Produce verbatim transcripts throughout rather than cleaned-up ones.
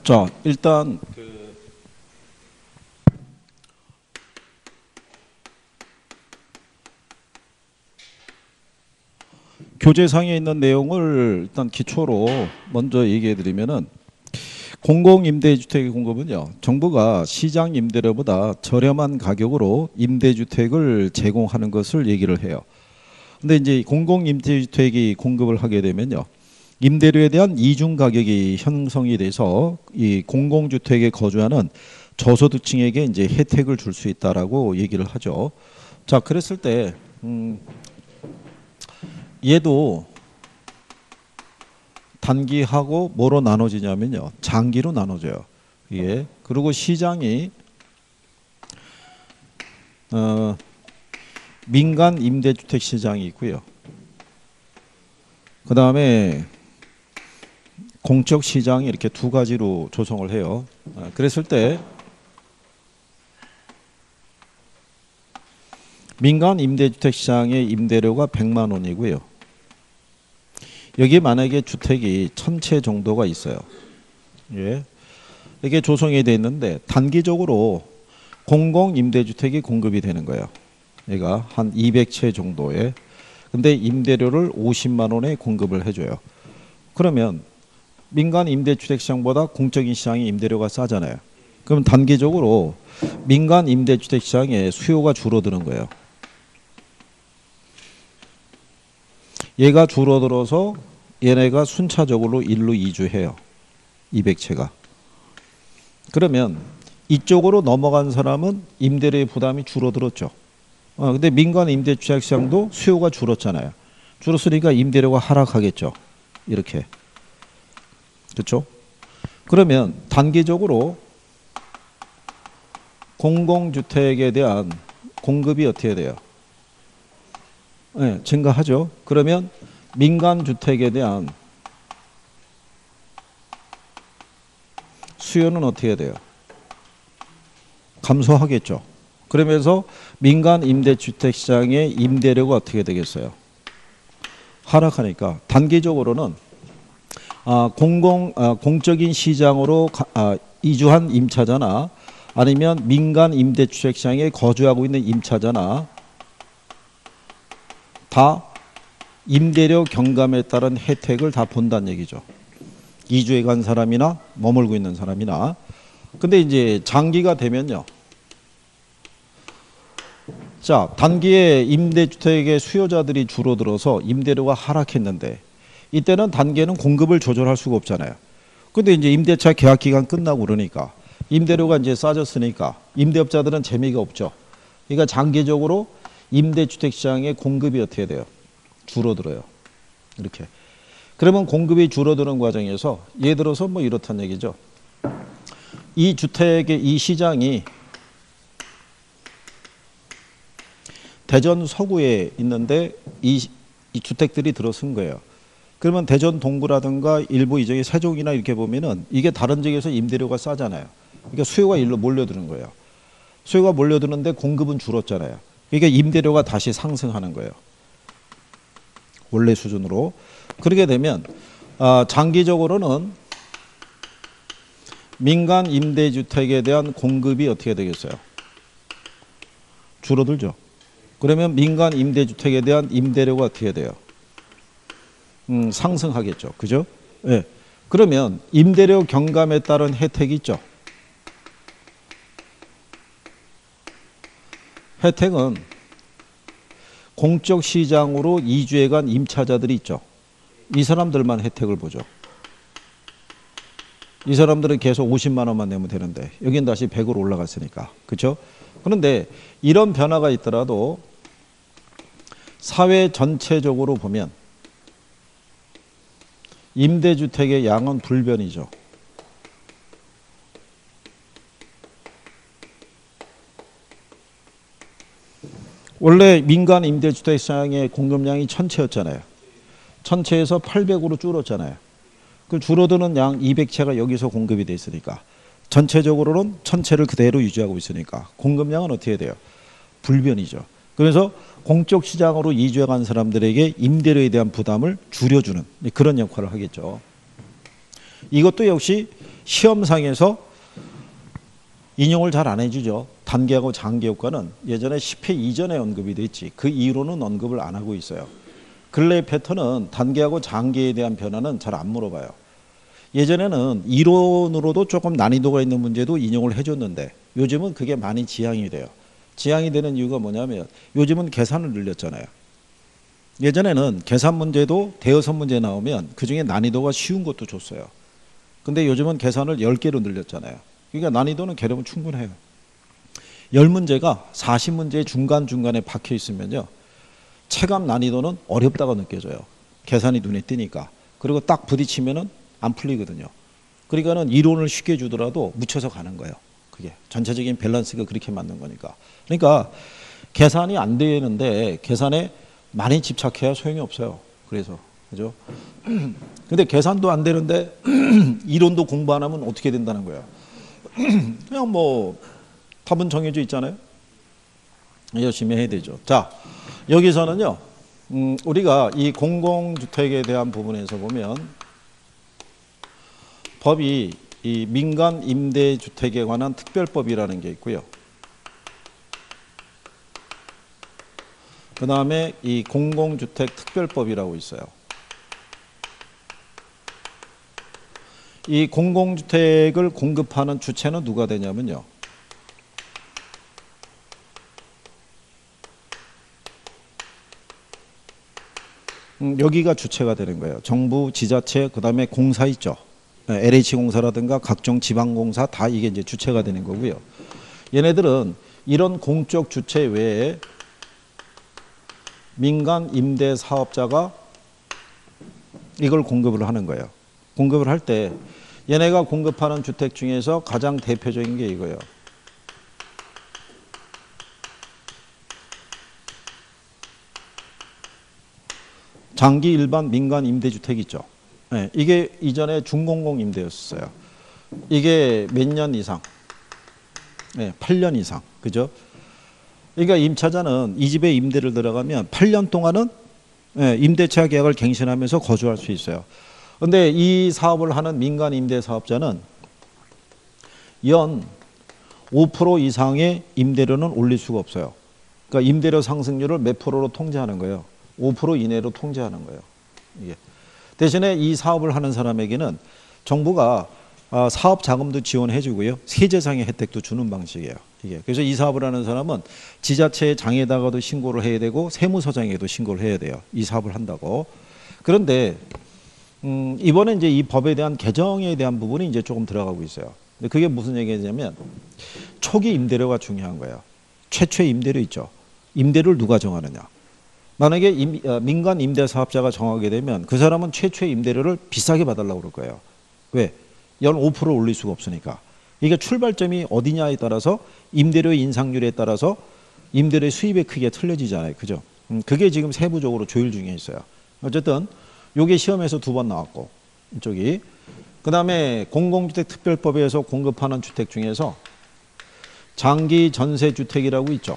자, 일단 그 교재상에 있는 내용을 일단 기초로 먼저 얘기해 드리면은 공공임대주택의 공급은요, 정부가 시장 임대료보다 저렴한 가격으로 임대주택을 제공하는 것을 얘기를 해요. 근데 이제 공공임대주택이 공급을 하게 되면요, 임대료에 대한 이중 가격이 형성이 돼서 이 공공주택에 거주하는 저소득층에게 이제 혜택을 줄 수 있다라고 얘기를 하죠. 자, 그랬을 때 음, 얘도 단기하고 뭐로 나눠지냐면요, 장기로 나눠져요. 예. 그리고 시장이 어, 민간 임대주택 시장이 있고요. 그 다음에 공적 시장이 이렇게 두 가지로 조성을 해요. 그랬을 때 민간 임대주택 시장의 임대료가 백만 원이고요. 여기 만약에 주택이 천 채 정도가 있어요. 예. 이게 조성이 되어 있는데 단기적으로 공공임대주택이 공급이 되는 거예요. 얘가 한 이백 채 정도에. 근데 임대료를 오십만 원에 공급을 해줘요. 그러면 민간 임대주택 시장보다 공적인 시장이 임대료가 싸잖아요. 그럼 단기적으로 민간 임대주택 시장의 수요가 줄어드는 거예요. 얘가 줄어들어서 얘네가 순차적으로 일로 이주해요. 이백 채가. 그러면 이쪽으로 넘어간 사람은 임대료의 부담이 줄어들었죠. 어, 근데 민간 임대주택 시장도 수요가 줄었잖아요. 줄었으니까 임대료가 하락하겠죠. 이렇게. 그렇죠? 그러면 단기적으로 공공주택에 대한 공급이 어떻게 돼요? 네, 증가하죠. 그러면 민간주택에 대한 수요는 어떻게 돼요? 감소하겠죠. 그러면서 민간 임대주택 시장의 임대료가 어떻게 되겠어요? 하락하니까 단기적으로는 아, 공공, 아, 공적인 시장으로 가, 아, 이주한 임차자나 아니면 민간 임대주택 시장에 거주하고 있는 임차자나 다 임대료 경감에 따른 혜택을 다 본다는 얘기죠. 이주해 간 사람이나 머물고 있는 사람이나. 근데 이제 장기가 되면요, 자, 단기에 임대주택의 수요자들이 줄어들어서 임대료가 하락했는데 이때는 단기에는 공급을 조절할 수가 없잖아요. 근데 이제 임대차 계약 기간 끝나고 그러니까 임대료가 이제 싸졌으니까 임대업자들은 재미가 없죠. 그러니까 장기적으로 임대주택 시장의 공급이 어떻게 돼요? 줄어들어요. 이렇게. 그러면 공급이 줄어드는 과정에서 예를 들어서 뭐 이렇다는 얘기죠. 이 주택의 이 시장이 대전 서구에 있는데 이, 이 주택들이 들어선 거예요. 그러면 대전 동구라든가 일부 이쪽의 세종이나 이렇게 보면은 이게 다른 지역에서 임대료가 싸잖아요. 그러니까 수요가 일로 몰려드는 거예요. 수요가 몰려드는데 공급은 줄었잖아요. 그러니까 임대료가 다시 상승하는 거예요. 원래 수준으로. 그렇게 되면 아, 장기적으로는 민간 임대주택에 대한 공급이 어떻게 되겠어요? 줄어들죠. 그러면 민간 임대주택에 대한 임대료가 어떻게 돼요? 음, 상승하겠죠. 그죠? 네. 그러면 임대료 경감에 따른 혜택이 있죠. 혜택은 공적 시장으로 이주해 간 임차자들이 있죠. 이 사람들만 혜택을 보죠. 이 사람들은 계속 오십만 원만 내면 되는데 여긴 다시 백으로 올라갔으니까. 그렇죠? 그런데 이런 변화가 있더라도 사회 전체적으로 보면 임대주택의 양은 불변이죠. 원래 민간 임대주택 시장의 공급량이 천 채였잖아요. 천 채에서 팔백으로 줄었잖아요. 그 줄어드는 양 이백 채가 여기서 공급이 돼 있으니까 전체적으로는 천 채를 그대로 유지하고 있으니까 공급량은 어떻게 돼요? 불변이죠. 그래서 공적 시장으로 이주해 간 사람들에게 임대료에 대한 부담을 줄여주는 그런 역할을 하겠죠. 이것도 역시 시험상에서 인용을 잘 안 해주죠. 단계하고 장기 효과는 예전에 십 회 이전에 언급이 됐지 그 이후로는 언급을 안 하고 있어요. 근래 패턴은 단계하고 장기에 대한 변화는 잘 안 물어봐요. 예전에는 이론으로도 조금 난이도가 있는 문제도 인용을 해줬는데 요즘은 그게 많이 지양이 돼요. 지양이 되는 이유가 뭐냐면 요즘은 계산을 늘렸잖아요. 예전에는 계산 문제도 대여섯 문제 나오면 그중에 난이도가 쉬운 것도 줬어요. 근데 요즘은 계산을 열 개로 늘렸잖아요. 그러니까 난이도는 개념은 충분해요. 십 문제가 사십 문제의 중간중간에 박혀 있으면요. 체감 난이도는 어렵다고 느껴져요. 계산이 눈에 띄니까. 그리고 딱 부딪히면은 안 풀리거든요. 그러니까는 이론을 쉽게 주더라도 묻혀서 가는 거예요. 그게 전체적인 밸런스가 그렇게 맞는 거니까. 그러니까 계산이 안 되는데 계산에 많이 집착해야 소용이 없어요. 그래서 그죠? 근데 계산도 안 되는데 이론도 공부 안 하면 어떻게 된다는 거예요? 그냥 뭐 답은 정해져 있잖아요. 열심히 해야 되죠. 자, 여기서는요. 음, 우리가 이 공공주택에 대한 부분에서 보면 법이 이 민간 임대주택에 관한 특별법이라는 게 있고요. 그 다음에 이 공공주택 특별법이라고 있어요. 이 공공주택을 공급하는 주체는 누가 되냐면요. 음, 여기가 주체가 되는 거예요. 정부, 지자체, 그 다음에 공사 있죠. 엘에이치공사라든가 각종 지방공사 다 이게 이제 주체가 되는 거고요. 얘네들은 이런 공적 주체 외에 민간 임대 사업자가 이걸 공급을 하는 거예요. 공급을 할 때 얘네가 공급하는 주택 중에서 가장 대표적인 게 이거예요. 장기 일반 민간 임대주택 있죠. 네, 이게 이전에 중공공 임대였어요. 이게 몇 년 이상? 네, 팔 년 이상. 그죠? 그러니까 임차자는 이 집에 임대를 들어가면 팔 년 동안은 네, 임대차 계약을 갱신하면서 거주할 수 있어요. 그런데 이 사업을 하는 민간 임대 사업자는 연 오 퍼센트 이상의 임대료는 올릴 수가 없어요. 그러니까 임대료 상승률을 몇 프로로 통제하는 거예요. 오 퍼센트 이내로 통제하는 거예요. 이게. 대신에 이 사업을 하는 사람에게는 정부가 사업 자금도 지원해 주고요. 세제상의 혜택도 주는 방식이에요. 이게. 그래서 이 사업을 하는 사람은 지자체 장에다가도 신고를 해야 되고 세무서장에도 신고를 해야 돼요. 이 사업을 한다고. 그런데 음, 이번에 이제 이 법에 대한 개정에 대한 부분이 이제 조금 들어가고 있어요. 근데 그게 무슨 얘기냐면 초기 임대료가 중요한 거예요. 최초의 임대료 있죠. 임대료를 누가 정하느냐. 만약에 임, 어, 민간 임대 사업자가 정하게 되면 그 사람은 최초의 임대료를 비싸게 받으려고 그럴 거예요. 왜? 연 오 퍼센트 올릴 수가 없으니까. 이게 출발점이 어디냐에 따라서 임대료의 인상률에 따라서 임대료의 수입의 크기가 틀려지잖아요. 그죠? 음, 그게 지금 세부적으로 조율 중에 있어요. 어쨌든 요게 시험에서 두 번 나왔고 이쪽이 그 다음에 공공주택 특별법에서 공급하는 주택 중에서 장기 전세주택이라고 있죠.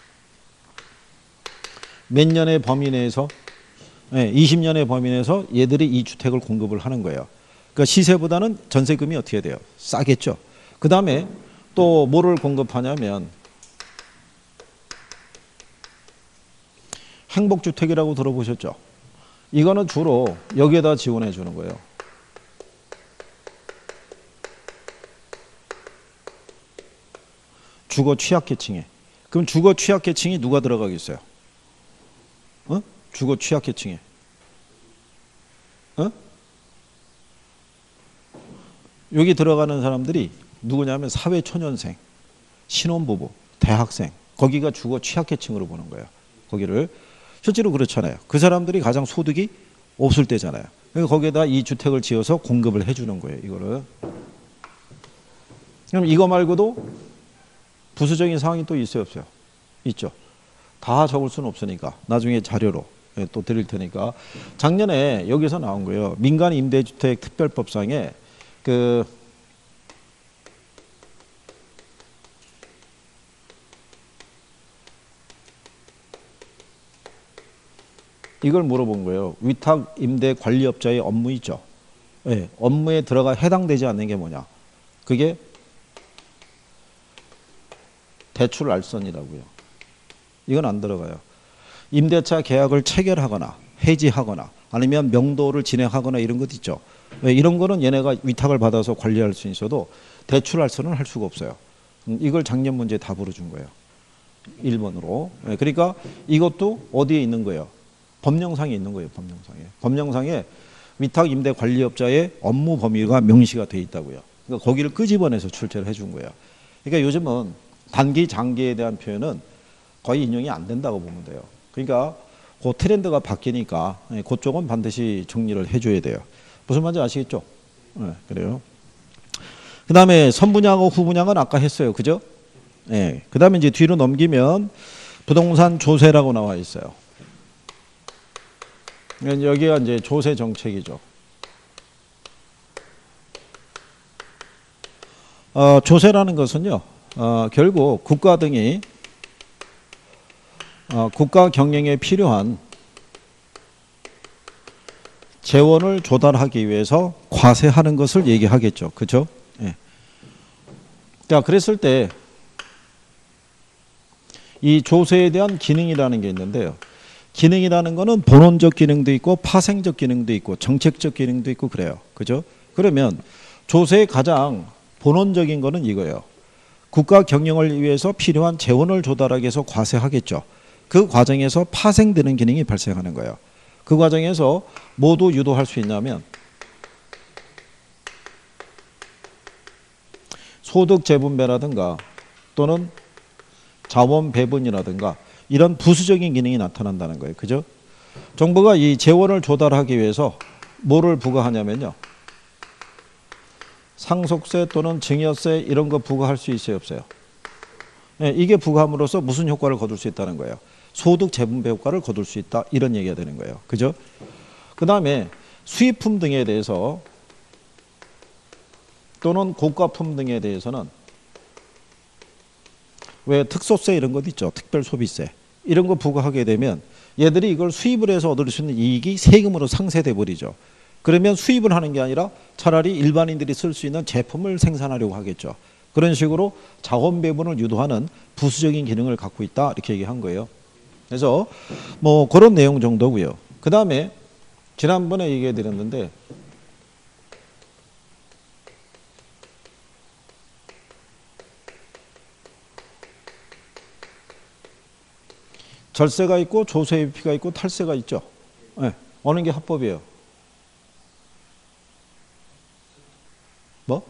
몇 년의 범위 내에서 네, 이십 년의 범위 내에서 얘들이 이 주택을 공급을 하는 거예요. 그러니까 시세보다는 전세금이 어떻게 돼요? 싸겠죠. 그 다음에 또 뭐를 공급하냐면 행복주택이라고 들어보셨죠? 이거는 주로 여기에다 지원해 주는 거예요. 주거 취약계층에. 그럼 주거 취약계층이 누가 들어가겠어요? 어? 주거 취약계층에. 어? 여기 들어가는 사람들이 누구냐면 사회초년생, 신혼부부, 대학생. 거기가 주거 취약계층으로 보는 거예요. 거기를. 실제로 그렇잖아요. 그 사람들이 가장 소득이 없을 때잖아요. 그러니까 거기에다 이 주택을 지어서 공급을 해주는 거예요. 이거를. 그럼 이거 말고도 부수적인 상황이 또 있어요, 없어요? 있죠. 다 적을 수는 없으니까 나중에 자료로 또 드릴 테니까. 작년에 여기서 나온 거예요. 민간 임대주택 특별법상에 그 이걸 물어본 거예요. 위탁 임대 관리업자의 업무 있죠. 예, 업무에 들어가 해당되지 않는 게 뭐냐? 그게 대출 알선이라고요. 이건 안 들어가요. 임대차 계약을 체결하거나 해지하거나 아니면 명도를 진행하거나 이런 것 있죠. 왜 이런 거는 얘네가 위탁을 받아서 관리할 수 있어도 대출 알선은 할 수가 없어요. 이걸 작년 문제에 다 물어준 거예요. 일 번으로. 그러니까 이것도 어디에 있는 거예요? 법령상에 있는 거예요. 법령상에. 법령상에 위탁 임대 관리업자의 업무 범위가 명시가 돼 있다고요. 그러니까 거기를 끄집어내서 출제를 해준 거예요. 그러니까 요즘은 단기, 장기에 대한 표현은 거의 인용이 안 된다고 보면 돼요. 그러니까 그 트렌드가 바뀌니까 그쪽은 반드시 정리를 해줘야 돼요. 무슨 말인지 아시겠죠? 네, 그래요. 그 다음에 선분양하고 후분양은 아까 했어요. 그죠? 네. 그 다음에 이제 뒤로 넘기면 부동산 조세라고 나와 있어요. 여기가 이제 조세 정책이죠. 어, 조세라는 것은요, 어, 결국 국가 등이 어, 국가 경영에 필요한 재원을 조달하기 위해서 과세하는 것을 얘기하겠죠. 그죠? 예. 자, 그랬을 때 이 조세에 대한 기능이라는 게 있는데요. 기능이라는 거는 본원적 기능도 있고 파생적 기능도 있고 정책적 기능도 있고 그래요. 그죠? 그러면 조세의 가장 본원적인 거는 이거예요. 국가 경영을 위해서 필요한 재원을 조달하기 위해서 과세하겠죠. 그 과정에서 파생되는 기능이 발생하는 거예요. 그 과정에서 모두 유도할 수 있냐면 소득 재분배라든가 또는 자원 배분이라든가 이런 부수적인 기능이 나타난다는 거예요. 그죠? 정부가 이 재원을 조달하기 위해서 뭐를 부과하냐면요. 상속세 또는 증여세 이런 거 부과할 수 있어요, 없어요? 네, 이게 부과함으로써 무슨 효과를 거둘 수 있다는 거예요. 소득 재분배 효과를 거둘 수 있다. 이런 얘기가 되는 거예요. 그죠? 그 다음에 수입품 등에 대해서 또는 고가품 등에 대해서는 왜 특소세 이런 것 있죠. 특별소비세. 이런 거 부과하게 되면 얘들이 이걸 수입을 해서 얻을 수 있는 이익이 세금으로 상쇄돼 버리죠. 그러면 수입을 하는 게 아니라 차라리 일반인들이 쓸 수 있는 제품을 생산하려고 하겠죠. 그런 식으로 자원 배분을 유도하는 부수적인 기능을 갖고 있다. 이렇게 얘기한 거예요. 그래서 뭐 그런 내용 정도고요. 그 다음에 지난번에 얘기해 드렸는데 절세가 있고 조세회피가 있고 탈세가 있죠. 네. 어느 게 합법이에요? 뭐?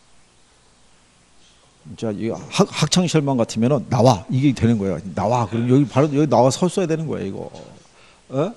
자, 이 학, 학창 시절만 같으면은 나와 이게 되는 거예요. 나와 그럼 여기 바로 여기 나와 서 써야 되는 거예요. 이거. 어?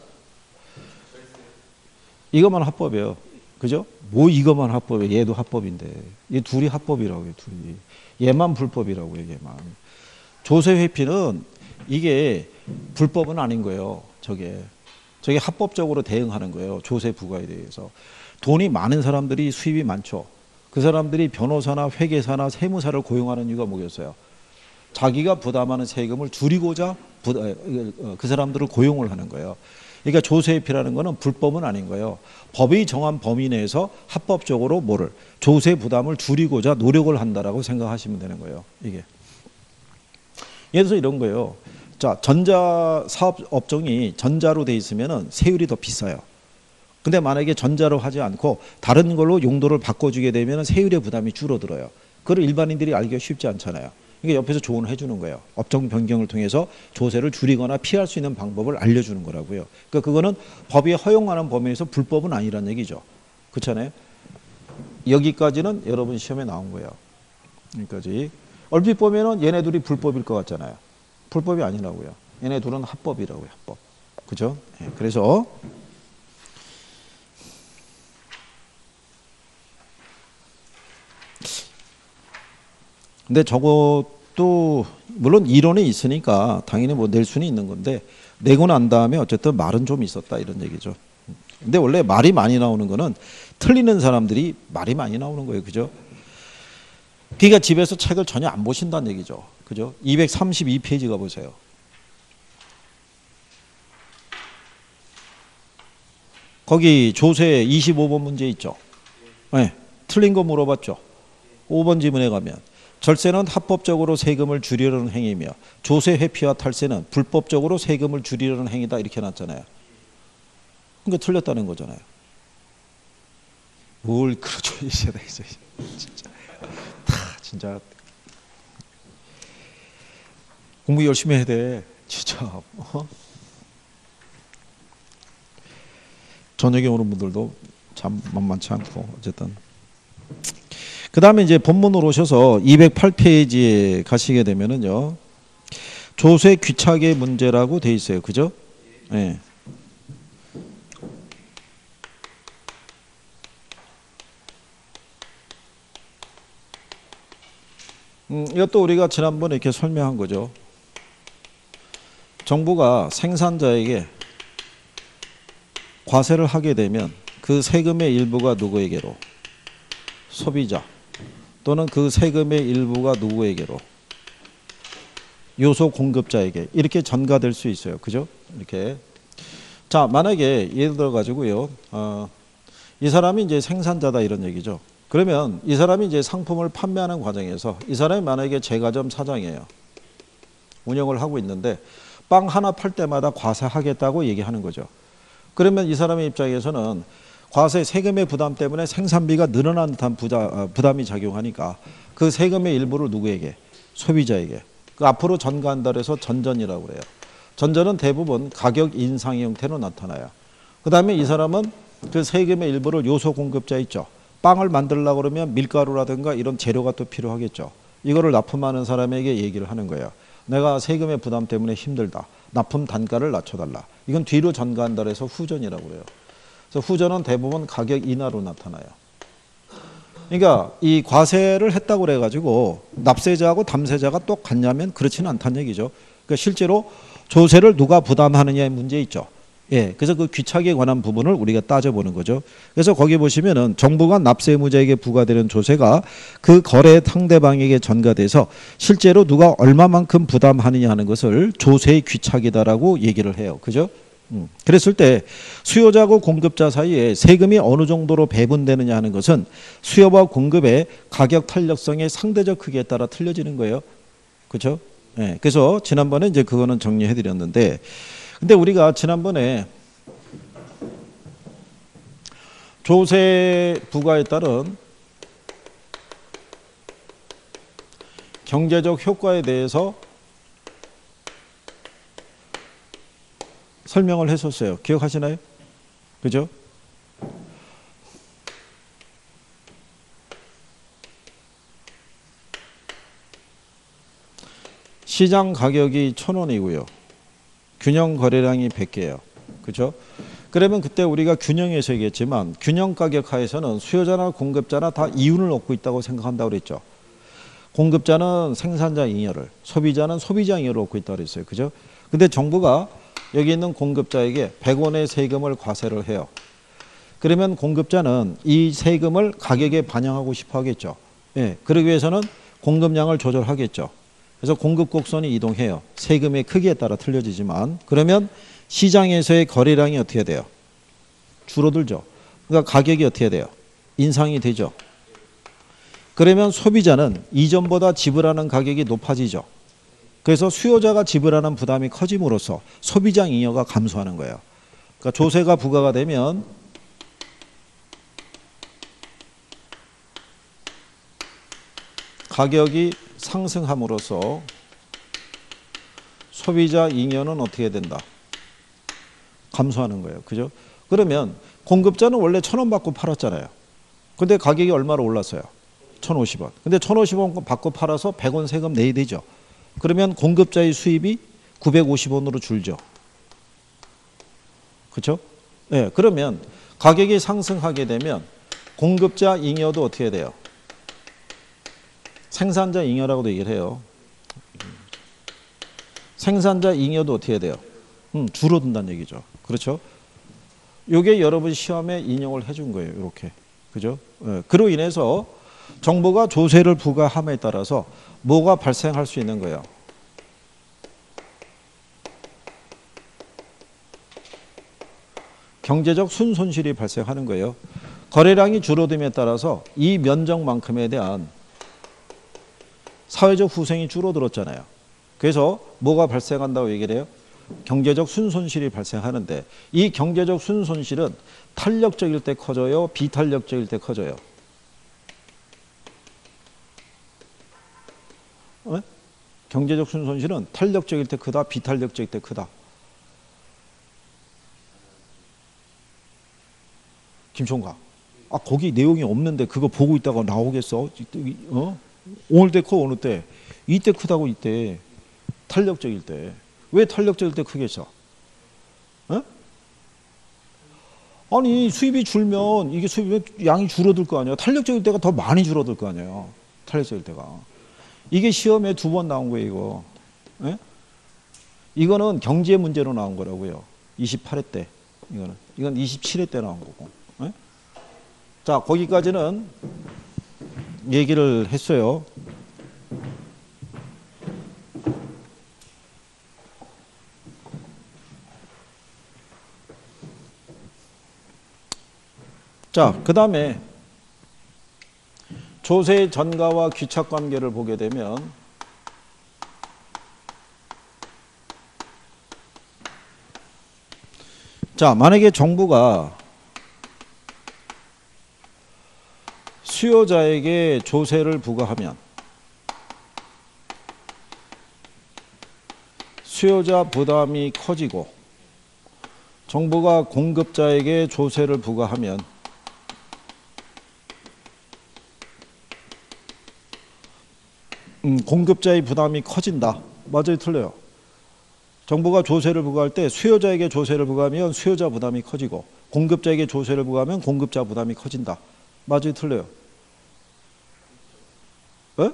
이것만 합법이에요. 그죠? 뭐 이것만 합법이에요. 얘도 합법인데 얘 둘이 합법이라고요. 둘이 얘만 불법이라고요. 얘만. 조세회피는 이게 불법은 아닌 거예요. 저게 저게 합법적으로 대응하는 거예요. 조세 부과에 대해서. 돈이 많은 사람들이 수입이 많죠. 그 사람들이 변호사나 회계사나 세무사를 고용하는 이유가 뭐겠어요? 자기가 부담하는 세금을 줄이고자 그 사람들을 고용을 하는 거예요. 그러니까 조세회피라는 거는 불법은 아닌 거예요. 법이 정한 범위 내에서 합법적으로 뭐를 조세 부담을 줄이고자 노력을 한다라고 생각하시면 되는 거예요. 이게. 예를 들어서 이런 거예요. 자, 전자 사업 업종이 전자로 돼 있으면은 세율이 더 비싸요. 근데 만약에 전자로 하지 않고 다른 걸로 용도를 바꿔주게 되면 세율의 부담이 줄어들어요. 그걸 일반인들이 알기가 쉽지 않잖아요. 그러니까 옆에서 조언을 해주는 거예요. 업종 변경을 통해서 조세를 줄이거나 피할 수 있는 방법을 알려주는 거라고요. 그러니까 그거는 법이 허용하는 범위에서 불법은 아니란 얘기죠. 그렇잖아요. 여기까지는 여러분 시험에 나온 거예요. 여기까지. 얼핏 보면은 얘네 둘이 불법일 것 같잖아요. 불법이 아니라고요. 얘네 둘은 합법이라고요. 합법. 그죠? 네, 그래서 근데 저것도 물론 이론이 있으니까 당연히 뭐 낼 수는 있는 건데 내고 난 다음에 어쨌든 말은 좀 있었다 이런 얘기죠. 근데 원래 말이 많이 나오는 거는 틀리는 사람들이 말이 많이 나오는 거예요. 그죠? 그러니까 집에서 책을 전혀 안 보신다는 얘기죠. 그죠? 이백삼십이 페이지 가보세요. 거기 조세 이십오 번 문제 있죠. 네, 틀린 거 물어봤죠. 오 번 지문에 가면 절세는 합법적으로 세금을 줄이려는 행위며 조세 회피와 탈세는 불법적으로 세금을 줄이려는 행위다 이렇게 해놨잖아요. 그러니까 틀렸다는 거잖아요. 뭘 그러죠 이 세대에서 진짜 다 진짜 공부 열심히 해야 돼 진짜. 어? 저녁에 오는 분들도 참 만만치 않고 어쨌든 그 다음에 이제 본문으로 오셔서 이백팔 페이지에 가시게 되면은요 조세 귀착의 문제라고 돼 있어요. 그죠? 예. 네. 음, 이것도 우리가 지난번에 이렇게 설명한 거죠. 정부가 생산자에게 과세를 하게 되면 그 세금의 일부가 누구에게로? 소비자. 또는 그 세금의 일부가 누구에게로? 요소 공급자에게 이렇게 전가될 수 있어요. 그죠? 이렇게. 자, 만약에 예를 들어 가지고요. 어, 이 사람이 이제 생산자다 이런 얘기죠. 그러면 이 사람이 이제 상품을 판매하는 과정에서 이 사람이 만약에 제과점 사장이에요. 운영을 하고 있는데 빵 하나 팔 때마다 과세하겠다고 얘기하는 거죠. 그러면 이 사람의 입장에서는 과세 세금의 부담 때문에 생산비가 늘어난 듯한 부자, 부담이 작용하니까 그 세금의 일부를 누구에게? 소비자에게. 그 앞으로 전가한다 그래서 전전이라고 그래요. 전전은 대부분 가격 인상 형태로 나타나요. 그 다음에 이 사람은 그 세금의 일부를 요소 공급자 있죠. 빵을 만들려고 그러면 밀가루라든가 이런 재료가 또 필요하겠죠. 이거를 납품하는 사람에게 얘기를 하는 거예요. 내가 세금의 부담 때문에 힘들다. 납품 단가를 낮춰달라. 이건 뒤로 전가한다 그래서 후전이라고 그래요. 그래서 후전은 대부분 가격 인하로 나타나요. 그러니까 이 과세를 했다고 그래가지고 납세자하고 담세자가 똑같냐면 그렇지는 않다는 얘기죠. 그러니까 실제로 조세를 누가 부담하느냐의 문제 있죠. 예, 그래서 그 귀착에 관한 부분을 우리가 따져보는 거죠. 그래서 거기 보시면은 정부가 납세의무자에게 부과되는 조세가 그 거래 상대방에게 전가돼서 실제로 누가 얼마만큼 부담하느냐 하는 것을 조세의 귀착이다라고 얘기를 해요. 그죠? 음. 그랬을 때 수요자하고 공급자 사이에 세금이 어느 정도로 배분되느냐 하는 것은 수요와 공급의 가격 탄력성의 상대적 크기에 따라 틀려지는 거예요. 그렇죠? 예, 그래서 지난번에 이제 그거는 정리해 드렸는데 근데 우리가 지난번에 조세 부과에 따른 경제적 효과에 대해서 설명을 했었어요. 기억하시나요? 그죠? 시장 가격이 천 원이고요. 균형 거래량이 백 개예요. 그죠? 그러면 그때 우리가 균형에서 얘기했지만 균형 가격 하에서는 수요자나 공급자나 다 이윤을 얻고 있다고 생각한다고 그랬죠. 공급자는 생산자 잉여를, 소비자는 소비자 잉여를 얻고 있다고 그랬어요. 그죠? 근데 정부가 여기 있는 공급자에게 백 원의 세금을 과세를 해요. 그러면 공급자는 이 세금을 가격에 반영하고 싶어 하겠죠. 예, 그러기 위해서는 공급량을 조절하겠죠. 그래서 공급 곡선이 이동해요. 세금의 크기에 따라 틀려지지만 그러면 시장에서의 거래량이 어떻게 돼요? 줄어들죠. 그러니까 가격이 어떻게 돼요? 인상이 되죠. 그러면 소비자는 이전보다 지불하는 가격이 높아지죠. 그래서 수요자가 지불하는 부담이 커짐으로써 소비자 잉여가 감소하는 거예요. 그러니까 조세가 부과가 되면 가격이 상승함으로써 소비자 잉여는 어떻게 된다? 감소하는 거예요. 그죠? 그러면 공급자는 원래 천 원 받고 팔았잖아요. 근데 가격이 얼마로 올랐어요? 천오십 원. 근데 천오십 원 받고 팔아서 백 원 세금 내야 되죠. 그러면 공급자의 수입이 구백오십 원으로 줄죠. 그렇죠? 네, 그러면 가격이 상승하게 되면 공급자 잉여도 어떻게 돼요? 생산자 잉여라고도 얘기를 해요. 생산자 잉여도 어떻게 돼요? 음, 줄어든다는 얘기죠. 그렇죠? 요게 여러분 시험에 인용을 해준 거예요. 이렇게. 그죠? 예, 그로 인해서 정부가 조세를 부과함에 따라서 뭐가 발생할 수 있는 거예요? 경제적 순손실이 발생하는 거예요. 거래량이 줄어듦에 따라서 이 면적만큼에 대한 사회적 후생이 줄어들었잖아요. 그래서 뭐가 발생한다고 얘기를 해요? 경제적 순손실이 발생하는데 이 경제적 순손실은 탄력적일 때 커져요? 비탄력적일 때 커져요? 어? 경제적 순손실은 탄력적일 때 크다? 비탄력적일 때 크다? 김총각. 아, 거기 내용이 없는데 그거 보고 있다가 나오겠어? 어? 오늘 때 커, 어느 때? 이때 크다고, 이때. 탄력적일 때. 왜 탄력적일 때 크겠어? 어? 아니, 수입이 줄면, 이게 수입이 양이 줄어들 거 아니야? 탄력적일 때가 더 많이 줄어들 거 아니에요? 탄력적일 때가. 이게 시험에 두 번 나온 거예요, 이거. 예? 이거는 경제 문제로 나온 거라고요. 이십팔 회 때. 이거는. 이건 이십칠 회 때 나온 거고. 예? 자, 거기까지는 얘기를 했어요. 자, 그 다음에 조세 전가와 귀착 관계를 보게 되면 자, 만약에 정부가 수요자에게 조세를 부과하면 수요자 부담이 커지고 정부가 공급자에게 조세를 부과하면 음, 공급자의 부담이 커진다. 맞아요, 틀려요? 정부가 조세를 부과할 때 수요자에게 조세를 부과하면 수요자 부담이 커지고 공급자에게 조세를 부과하면 공급자 부담이 커진다. 맞아요, 틀려요? 에?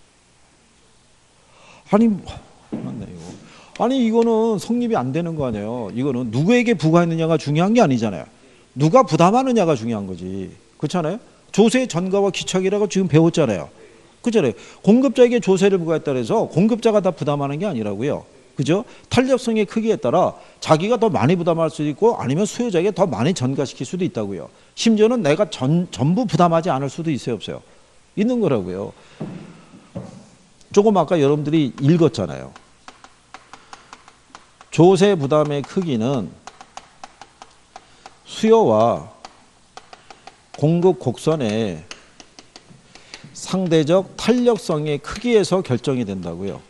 아니, 맞네, 이거. 아니, 이거는 성립이 안 되는 거 아니에요. 이거는 누구에게 부과했느냐가 중요한 게 아니잖아요. 누가 부담하느냐가 중요한 거지. 그렇잖아요? 조세 전가와 귀착이라고 지금 배웠잖아요. 그잖아요. 공급자에게 조세를 부과했다 해서 공급자가 다 부담하는 게 아니라고요. 그죠? 탄력성의 크기에 따라 자기가 더 많이 부담할 수도 있고 아니면 수요자에게 더 많이 전가시킬 수도 있다고요. 심지어는 내가 전, 전부 부담하지 않을 수도 있어요, 없어요? 있는 거라고요. 조금 아까 여러분들이 읽었잖아요. 조세 부담의 크기는 수요와 공급 곡선의 상대적 탄력성의 크기에서 결정이 된다고요.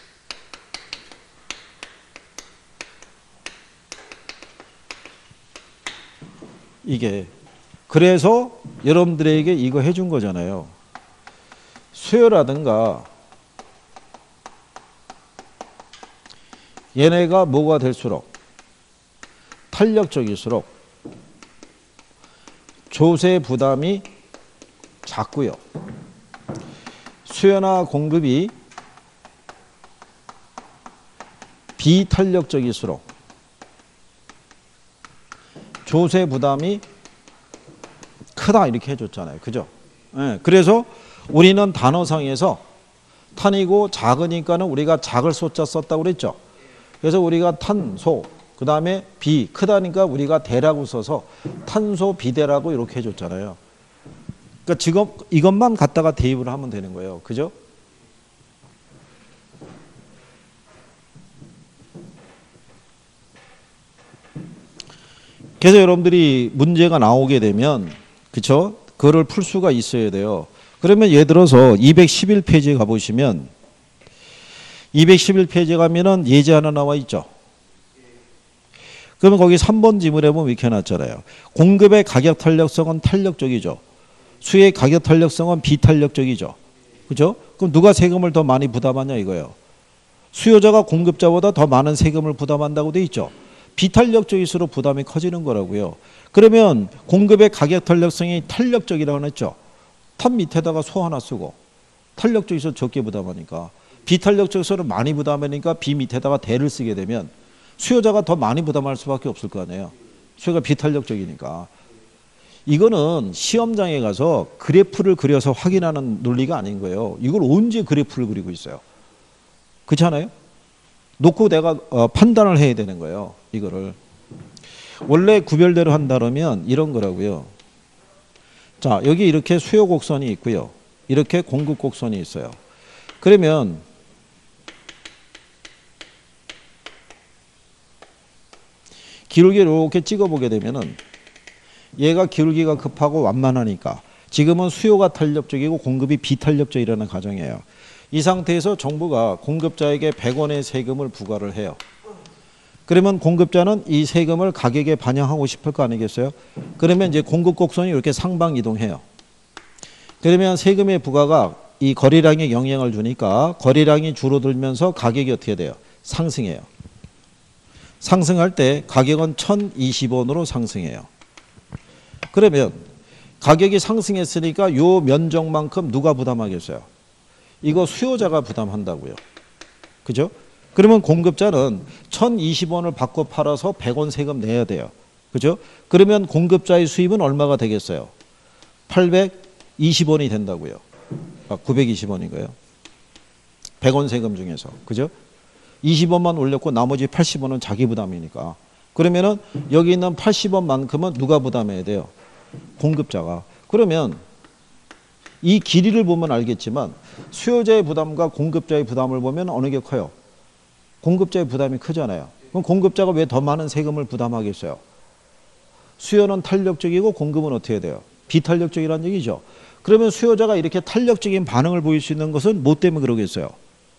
이게 그래서 여러분들에게 이거 해준 거잖아요. 수요라든가 얘네가 뭐가 될수록 탄력적일수록 조세 부담이 작고요. 수요나 공급이 비탄력적일수록 조세 부담이 크다 이렇게 해줬잖아요. 그죠? 네, 그래서 우리는 단어상에서 탄이고 작으니까는 우리가 작을 소자 썼다고 그랬죠. 그래서 우리가 탄소 그 다음에 비 크다니까 우리가 대라고 써서 탄소 비대라고 이렇게 해줬잖아요. 그러니까 지금 이것만 갖다가 대입을 하면 되는 거예요. 그죠? 그래서 여러분들이 문제가 나오게 되면 그쵸? 그거를 풀 수가 있어야 돼요. 그러면 예를 들어서 이백십일 페이지에 가보시면 이백십일 페이지에 가면은 예제 하나 나와 있죠. 그러면 거기 삼 번 지문에 보면 이렇게 해놨잖아요. 공급의 가격 탄력성은 탄력적이죠. 수의 가격 탄력성은 비탄력적이죠. 그죠? 그럼 누가 세금을 더 많이 부담하냐 이거예요. 수요자가 공급자보다 더 많은 세금을 부담한다고 돼 있죠. 비탄력적일수록 부담이 커지는 거라고요. 그러면 공급의 가격 탄력성이 탄력적이라고 했죠. 탄 밑에다가 소 하나 쓰고 탄력적일수록 적게 부담하니까 비탄력적일수록 많이 부담하니까 비 밑에다가 대를 쓰게 되면 수요자가 더 많이 부담할 수밖에 없을 거 아니에요. 수요가 비탄력적이니까. 이거는 시험장에 가서 그래프를 그려서 확인하는 논리가 아닌 거예요. 이걸 언제 그래프를 그리고 있어요? 그렇잖아요? 놓고 내가 어, 판단을 해야 되는 거예요. 이거를. 원래 구별대로 한다면 이런 거라고요. 자, 여기 이렇게 수요 곡선이 있고요. 이렇게 공급 곡선이 있어요. 그러면 기울기를 이렇게 찍어보게 되면은 얘가 기울기가 급하고 완만하니까 지금은 수요가 탄력적이고 공급이 비탄력적이라는 가정이에요. 이 상태에서 정부가 공급자에게 백 원의 세금을 부과를 해요. 그러면 공급자는 이 세금을 가격에 반영하고 싶을 거 아니겠어요? 그러면 이제 공급 곡선이 이렇게 상방 이동해요. 그러면 세금의 부과가 이 거래량에 영향을 주니까 거래량이 줄어들면서 가격이 어떻게 돼요? 상승해요. 상승할 때 가격은 천이십 원으로 상승해요. 그러면 가격이 상승했으니까 요 면적만큼 누가 부담하겠어요? 이거 수요자가 부담한다고요. 그죠? 그러면 공급자는 천이십 원을 받고 팔아서 백 원 세금 내야 돼요. 그죠? 그러면 공급자의 수입은 얼마가 되겠어요? 팔백이십 원이 된다고요. 아, 구백이십 원인가요? 백 원 세금 중에서. 그죠? 이십 원만 올렸고 나머지 팔십 원은 자기 부담이니까. 그러면은 여기 있는 팔십 원만큼은 누가 부담해야 돼요? 공급자가. 그러면 이 길이를 보면 알겠지만 수요자의 부담과 공급자의 부담을 보면 어느 게 커요? 공급자의 부담이 크잖아요. 그럼 공급자가 왜 더 많은 세금을 부담하겠어요? 수요는 탄력적이고 공급은 어떻게 해야 돼요? 비탄력적이라는 얘기죠. 그러면 수요자가 이렇게 탄력적인 반응을 보일 수 있는 것은 뭐 때문에 그러겠어요?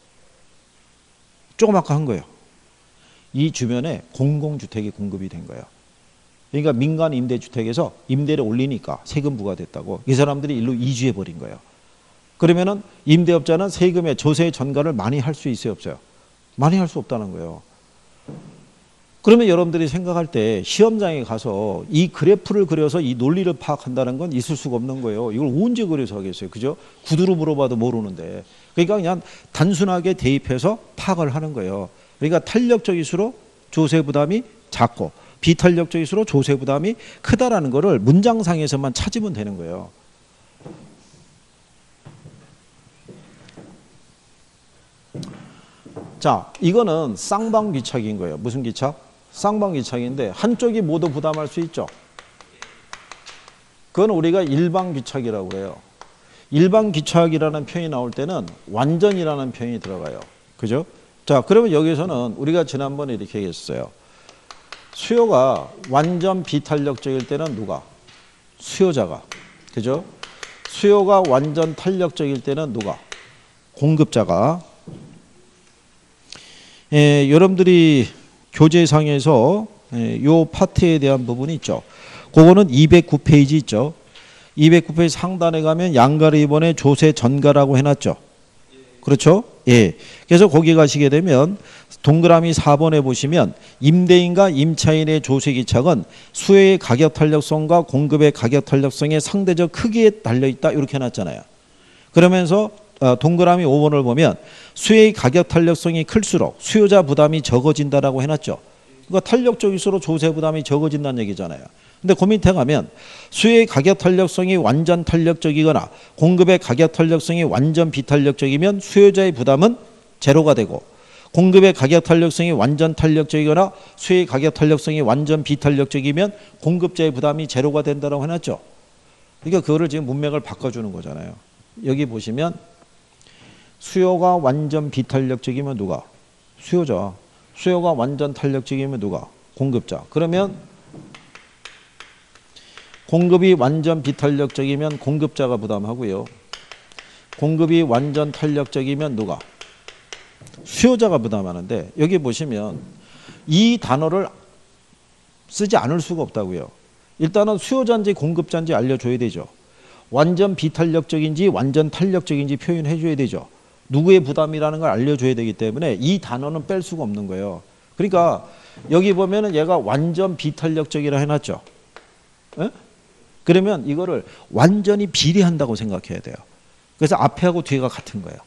조금 아까 한 거예요. 이 주변에 공공주택이 공급이 된 거예요. 그러니까 민간 임대주택에서 임대를 올리니까 세금 부과됐다고 이 사람들이 일로 이주해 버린 거예요. 그러면은 임대업자는 세금의 조세 전가를 많이 할 수 있어요, 없어요? 많이 할 수 없다는 거예요. 그러면 여러분들이 생각할 때 시험장에 가서 이 그래프를 그려서 이 논리를 파악한다는 건 있을 수가 없는 거예요. 이걸 언제 그려서 하겠어요? 그죠? 구두로 물어봐도 모르는데. 그러니까 그냥 단순하게 대입해서 파악을 하는 거예요. 그러니까 탄력적일수록 조세 부담이 작고 비탄력적일수록 조세 부담이 크다라는 거를 문장상에서만 찾으면 되는 거예요. 자, 이거는 쌍방귀착인 거예요. 무슨 귀착? 쌍방귀착인데 한쪽이 모두 부담할 수 있죠. 그건 우리가 일방귀착이라고 그래요. 일방귀착이라는 표현이 나올 때는 완전이라는 표현이 들어가요. 그죠? 자, 그러면 여기서는 우리가 지난번에 이렇게 얘기했어요. 수요가 완전 비탄력적일 때는 누가? 수요자가. 그죠? 수요가 완전 탄력적일 때는 누가? 공급자가. 예, 여러분들이 교재상에서 예, 요 파트에 대한 부분이 있죠. 그거는 이백구 페이지 있죠. 이백구 페이지 상단에 가면 양가 이번에 조세 전가라고 해놨죠. 그렇죠? 예. 그래서 거기 가시게 되면 동그라미 사 번에 보시면 임대인과 임차인의 조세 기착은 수요의 가격 탄력성과 공급의 가격 탄력성의 상대적 크기에 달려있다 이렇게 해놨잖아요. 그러면서 동그라미 오 번을 보면 수요의 가격 탄력성이 클수록 수요자 부담이 적어진다라고 해놨죠. 그러니까 탄력적일수록 조세 부담이 적어진다는 얘기잖아요. 근데 그 밑에 가면 수요의 가격 탄력성이 완전 탄력적이거나 공급의 가격 탄력성이 완전 비탄력적이면 수요자의 부담은 제로가 되고 공급의 가격 탄력성이 완전 탄력적이거나 수요의 가격 탄력성이 완전 비탄력적이면 공급자의 부담이 제로가 된다고 해놨죠. 그러니까 그거를 지금 문맥을 바꿔주는 거잖아요. 여기 보시면 수요가 완전 비탄력적이면 누가? 수요자. 수요가 완전 탄력적이면 누가? 공급자. 그러면 공급이 완전 비탄력적이면 공급자가 부담하고요. 공급이 완전 탄력적이면 누가? 수요자가 부담하는데 여기 보시면 이 단어를 쓰지 않을 수가 없다고요. 일단은 수요자인지 공급자인지 알려줘야 되죠. 완전 비탄력적인지 완전 탄력적인지 표현해 줘야 되죠. 누구의 부담이라는 걸 알려줘야 되기 때문에 이 단어는 뺄 수가 없는 거예요. 그러니까 여기 보면은 얘가 완전 비탄력적이라 해놨죠. 에? 그러면 이거를 완전히 비례한다고 생각해야 돼요. 그래서 앞에하고 뒤에가 같은 거예요.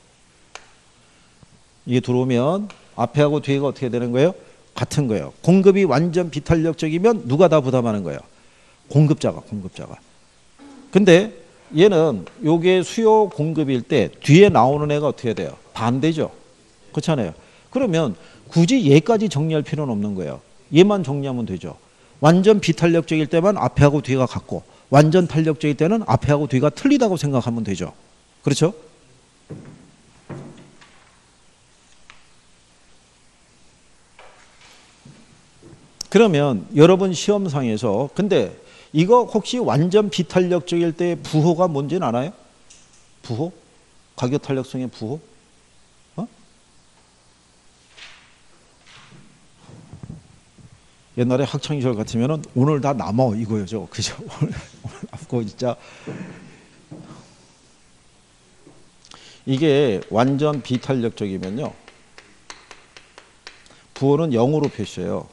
이게 들어오면 앞에하고 뒤에가 어떻게 되는 거예요? 같은 거예요. 공급이 완전 비탄력적이면 누가 다 부담하는 거예요? 공급자가, 공급자가. 근데 얘는 요게 수요 공급일 때 뒤에 나오는 애가 어떻게 돼요? 반대죠. 그렇잖아요. 그러면 굳이 얘까지 정리할 필요는 없는 거예요. 얘만 정리하면 되죠. 완전 비탄력적일 때만 앞에하고 뒤가 같고 완전 탄력적일 때는 앞에하고 뒤가 틀리다고 생각하면 되죠. 그렇죠? 그러면 여러분 시험상에서 근데 이거 혹시 완전 비탄력적일 때 부호가 뭔지는 알아요? 부호? 가격 탄력성의 부호? 어? 옛날에 학창시절 같으면은 오늘 다 남어 이거죠. 그죠? 오늘 남고 진짜 이게 완전 비탄력적이면요. 부호는 영으로 표시해요.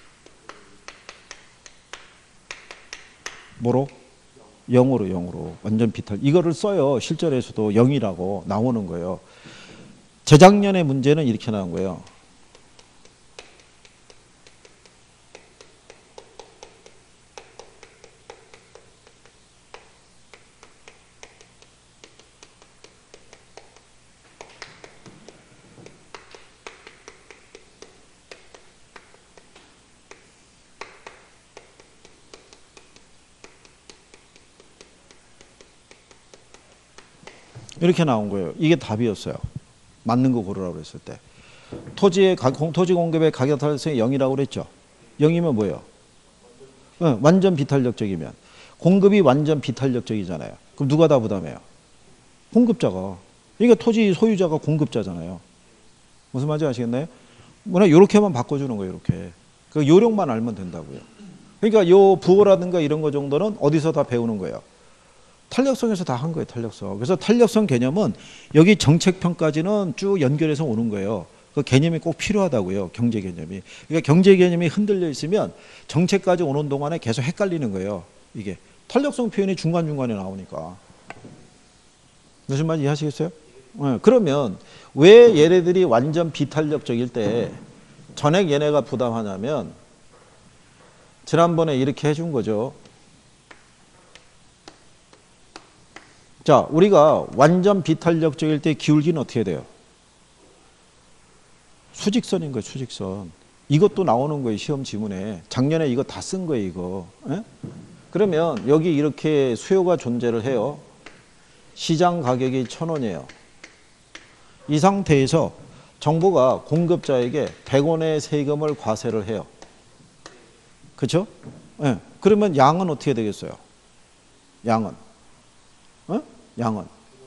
뭐로? 영으로 영으로 완전 비탈 이거를 써요. 실전에서도 영이라고 나오는 거예요. 재작년의 문제는 이렇게 나온 거예요. 이렇게 나온 거예요. 이게 답이었어요. 맞는 거 고르라고 그랬을 때. 토지의 가, 토지 공급의 가격 탄력성이 영이라고 그랬죠. 영이면 뭐예요? 네, 완전 비탄력적이면. 공급이 완전 비탄력적이잖아요. 그럼 누가 다 부담해요? 공급자가. 그러니까 토지 소유자가 공급자잖아요. 무슨 말인지 아시겠나요? 뭐냐 이렇게만 바꿔주는 거예요. 이렇게. 그 요령만 알면 된다고요. 그러니까 요 부호라든가 이런 거 정도는 어디서 다 배우는 거예요? 탄력성에서 다 한 거예요. 탄력성. 그래서 탄력성 개념은 여기 정책편까지는 쭉 연결해서 오는 거예요. 그 개념이 꼭 필요하다고요. 경제 개념이. 그러니까 경제 개념이 흔들려 있으면 정책까지 오는 동안에 계속 헷갈리는 거예요. 이게 탄력성 표현이 중간중간에 나오니까. 무슨 말인지 이해하시겠어요? 네. 그러면 왜 얘네들이 완전 비탄력적일 때 전액 얘네가 부담하냐면 지난번에 이렇게 해준 거죠. 자, 우리가 완전 비탄력적일 때 기울기는 어떻게 돼요? 수직선인 거예요, 수직선. 이것도 나오는 거예요, 시험 지문에. 작년에 이거 다 쓴 거예요, 이거. 에? 그러면 여기 이렇게 수요가 존재를 해요. 시장 가격이 천 원이에요. 이 상태에서 정부가 공급자에게 백 원의 세금을 과세를 해요. 그렇죠? 예. 그러면 양은 어떻게 되겠어요? 양은? 어? 양은?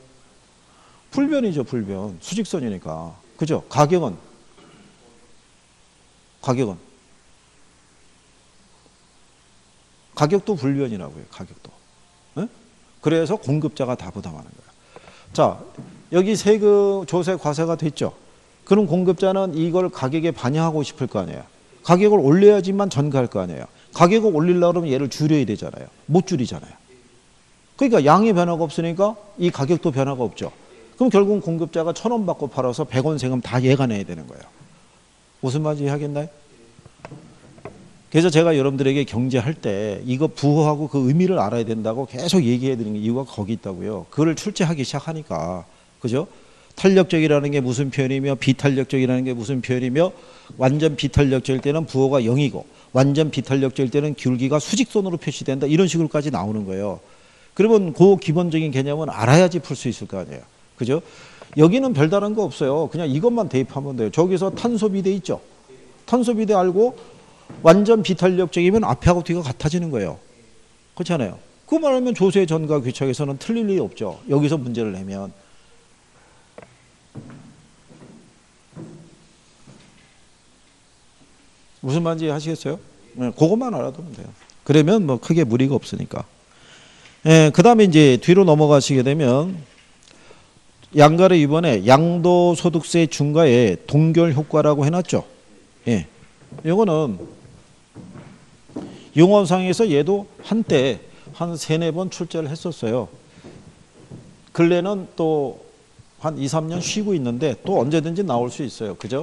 불변이죠, 불변. 수직선이니까. 그죠? 가격은? 가격은? 가격도 불변이라고요, 가격도. 에? 그래서 공급자가 다 부담하는 거예요. 자, 여기 세금, 조세, 과세가 됐죠? 그럼 공급자는 이걸 가격에 반영하고 싶을 거 아니에요. 가격을 올려야지만 전가할 거 아니에요. 가격을 올리려고 하면 얘를 줄여야 되잖아요. 못 줄이잖아요. 그러니까 양이 변화가 없으니까 이 가격도 변화가 없죠. 그럼 결국은 공급자가 천 원 받고 팔아서 백 원 세금 다 얘가 내야 되는 거예요. 무슨 말인지 이해하겠나요? 그래서 제가 여러분들에게 경제할 때 이거 부호하고 그 의미를 알아야 된다고 계속 얘기해 드리는 이유가 거기 있다고요. 그걸 출제하기 시작하니까. 그죠? 탄력적이라는 게 무슨 표현이며 비탄력적이라는 게 무슨 표현이며 완전 비탄력적일 때는 부호가 영이고 완전 비탄력적일 때는 기울기가 수직선으로 표시된다. 이런 식으로까지 나오는 거예요. 그러면 그 기본적인 개념은 알아야지 풀 수 있을 거 아니에요. 그죠? 여기는 별다른 거 없어요. 그냥 이것만 대입하면 돼요. 저기서 탄소비대 있죠? 탄소비대 알고 완전 비탄력적이면 앞에하고 뒤가 같아지는 거예요. 그렇잖아요. 그 말하면 조세 전가 귀착에서는 틀릴 일이 없죠. 여기서 문제를 내면. 무슨 말인지 하시겠어요? 네, 그것만 알아두면 돼요. 그러면 뭐 크게 무리가 없으니까. 예, 그 다음에 이제 뒤로 넘어가시게 되면 양가를 이번에 양도소득세 중과에 동결 효과라고 해놨죠. 예, 이거는 용어상에서 얘도 한때 한 세네 번 출제를 했었어요. 근래는 또 한 이, 삼 년 쉬고 있는데 또 언제든지 나올 수 있어요. 그죠?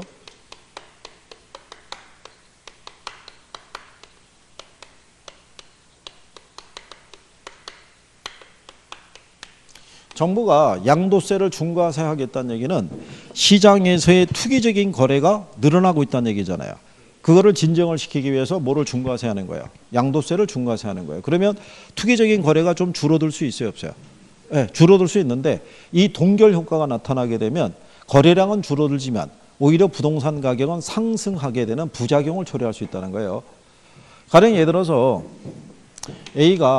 정부가 양도세를 중과세하겠다는 얘기는 시장에서의 투기적인 거래가 늘어나고 있다는 얘기잖아요. 그거를 진정을 시키기 위해서 뭐를 중과세하는 거예요? 양도세를 중과세하는 거예요. 그러면 투기적인 거래가 좀 줄어들 수 있어요, 없어요? 네, 줄어들 수 있는데 이 동결 효과가 나타나게 되면 거래량은 줄어들지만 오히려 부동산 가격은 상승하게 되는 부작용을 초래할 수 있다는 거예요. 가령 예를 들어서 A가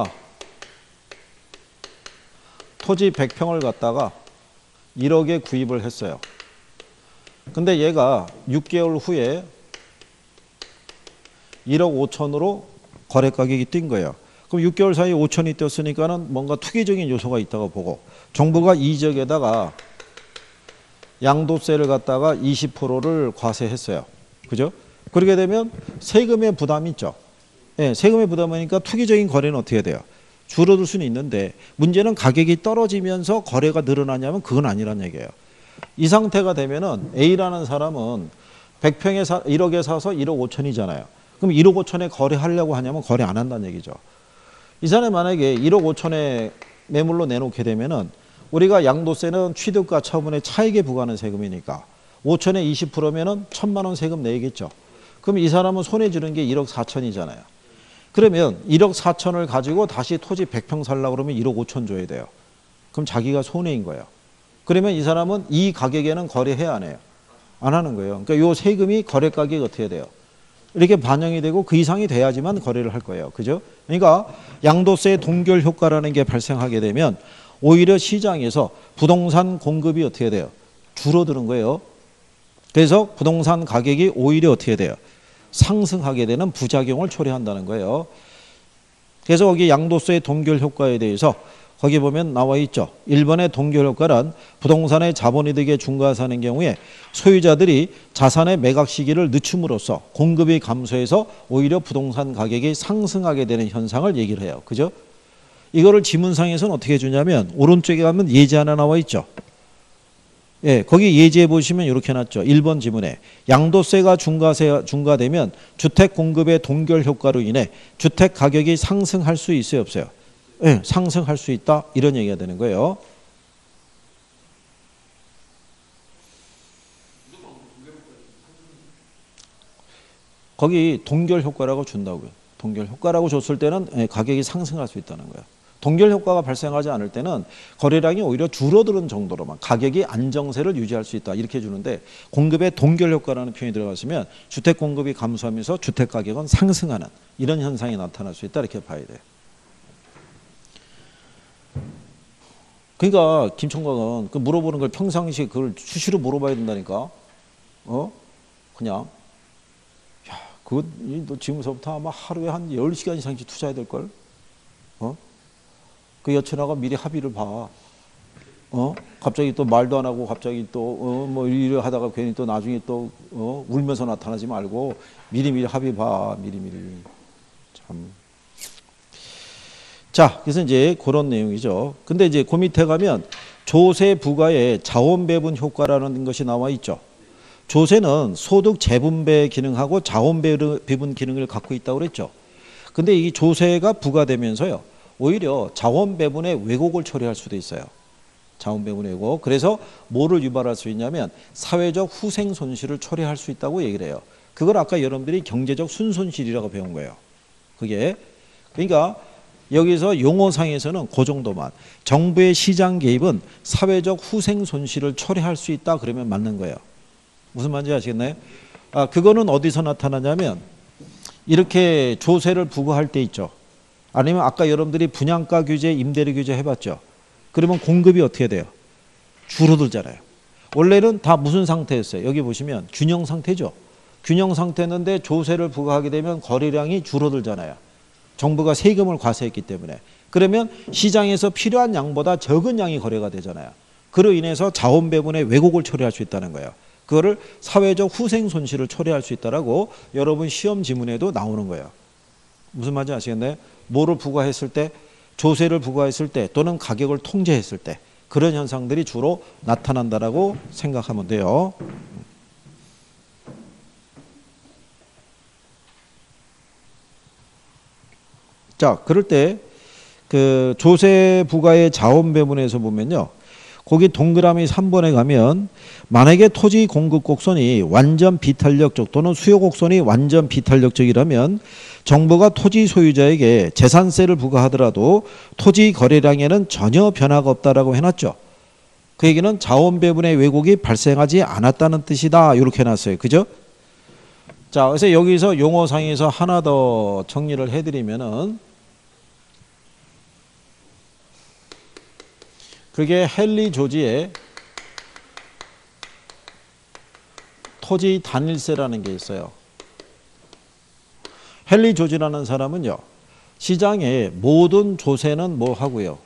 토지 백 평을 갖다가 일억에 구입을 했어요. 근데 얘가 육 개월 후에 일억 오천으로 거래 가격이 뛴 거예요. 그럼 육 개월 사이에 오천이 뛰었으니까는 뭔가 투기적인 요소가 있다고 보고 정부가 이 지역에다가 양도세를 갖다가 이십 퍼센트를 과세했어요. 그죠? 그렇게 되면 세금의 부담이 있죠. 예, 세금의 부담이니까 투기적인 거래는 어떻게 돼요? 줄어들 수는 있는데 문제는 가격이 떨어지면서 거래가 늘어나냐면 그건 아니란 얘기예요. 이 상태가 되면은 A라는 사람은 백 평에 사, 일억에 사서 일억 오천이잖아요. 그럼 일억 오천에 거래하려고 하냐면 거래 안 한다는 얘기죠. 이 사람이 만약에 일억 오천에 매물로 내놓게 되면은 우리가 양도세는 취득과 처분의 차익에 부과하는 세금이니까 오천에 이십 퍼센트면은 천만 원 세금 내겠죠. 그럼 이 사람은 손해 주는 게 일억 사천이잖아요. 그러면 일억 사천을 가지고 다시 토지 백 평 살려고 그러면 일억 오천 줘야 돼요. 그럼 자기가 손해인 거예요. 그러면 이 사람은 이 가격에는 거래해야 안 해요? 안 하는 거예요. 그러니까 이 세금이 거래 가격이 어떻게 돼요? 이렇게 반영이 되고 그 이상이 돼야지만 거래를 할 거예요. 그죠? 그러니까 양도세의 동결 효과라는 게 발생하게 되면 오히려 시장에서 부동산 공급이 어떻게 돼요? 줄어드는 거예요. 그래서 부동산 가격이 오히려 어떻게 돼요? 상승하게 되는 부작용을 초래한다는 거예요. 그래서 거기 양도세의 동결 효과에 대해서 거기 보면 나와 있죠. 일 번의 동결 효과란 부동산의 자본이득에 중과하는 경우에 소유자들이 자산의 매각 시기를 늦춤으로써 공급이 감소해서 오히려 부동산 가격이 상승하게 되는 현상을 얘기를 해요. 그죠? 이거를 지문상에서는 어떻게 해주냐면 오른쪽에 가면 예제 하나 나와 있죠. 예, 거기 예제에 보시면 이렇게 해놨죠. 일 번 지문에 양도세가 중과세, 중과되면 주택 공급의 동결 효과로 인해 주택 가격이 상승할 수 있어요, 없어요? 예, 상승할 수 있다 이런 얘기가 되는 거예요. 거기 동결 효과라고 준다고요. 동결 효과라고 줬을 때는 예, 가격이 상승할 수 있다는 거예요. 동결 효과가 발생하지 않을 때는 거래량이 오히려 줄어드는 정도로만 가격이 안정세를 유지할 수 있다 이렇게 주는데 공급의 동결 효과라는 표현이 들어갔으면 주택 공급이 감소하면서 주택 가격은 상승하는 이런 현상이 나타날 수 있다 이렇게 봐야 돼요. 그러니까 김총각은 그 물어보는 걸 평상시에 그걸 수시로 물어봐야 된다니까. 어? 그냥 야, 그거 너 지금서부터 아마 하루에 한 열 시간 이상씩 투자해야 될 걸. 어? 그 여친하고 미리 합의를 봐. 어? 갑자기 또 말도 안 하고 갑자기 또 어, 뭐 이래 하다가 괜히 또 나중에 또 어, 울면서 나타나지 말고 미리 미리 합의 봐. 미리 미리. 참. 자, 그래서 이제 그런 내용이죠. 근데 이제 그 밑에 가면 조세 부과의 자원 배분 효과라는 것이 나와 있죠. 조세는 소득 재분배 기능하고 자원 배분 기능을 갖고 있다고 그랬죠. 근데 이 조세가 부과되면서요. 오히려 자원 배분의 왜곡을 초래할 수도 있어요. 자원 배분의 왜곡. 그래서 뭐를 유발할 수 있냐면 사회적 후생 손실을 초래할 수 있다고 얘기를 해요. 그걸 아까 여러분들이 경제적 순손실이라고 배운 거예요. 그게. 그러니까 여기서 용어상에서는 그 정도만. 정부의 시장 개입은 사회적 후생 손실을 초래할 수 있다 그러면 맞는 거예요. 무슨 말인지 아시겠나요? 아, 그거는 어디서 나타나냐면 이렇게 조세를 부과할 때 있죠. 아니면 아까 여러분들이 분양가 규제, 임대료 규제 해봤죠. 그러면 공급이 어떻게 돼요? 줄어들잖아요. 원래는 다 무슨 상태였어요? 여기 보시면 균형 상태죠. 균형 상태였는데 조세를 부과하게 되면 거래량이 줄어들잖아요. 정부가 세금을 과세했기 때문에. 그러면 시장에서 필요한 양보다 적은 양이 거래가 되잖아요. 그로 인해서 자원 배분의 왜곡을 초래할 수 있다는 거예요. 그거를 사회적 후생 손실을 초래할 수 있다라고 여러분 시험 지문에도 나오는 거예요. 무슨 말인지 아시겠나요? 뭐를 부과했을 때, 조세를 부과했을 때 또는 가격을 통제했을 때 그런 현상들이 주로 나타난다라고 생각하면 돼요. 자, 그럴 때 그 조세 부과의 자원 배분에서 보면요. 거기 동그라미 삼 번에 가면 만약에 토지 공급 곡선이 완전 비탄력적 또는 수요 곡선이 완전 비탄력적이라면 정부가 토지 소유자에게 재산세를 부과하더라도 토지 거래량에는 전혀 변화가 없다라고 해놨죠. 그 얘기는 자원 배분의 왜곡이 발생하지 않았다는 뜻이다. 이렇게 해놨어요. 그죠? 자, 그래서 여기서 용어상에서 하나 더 정리를 해드리면은 그게 헨리 조지의 토지 단일세라는 게 있어요. 헨리 조지라는 사람은요, 시장의 모든 조세는 뭐 하고요?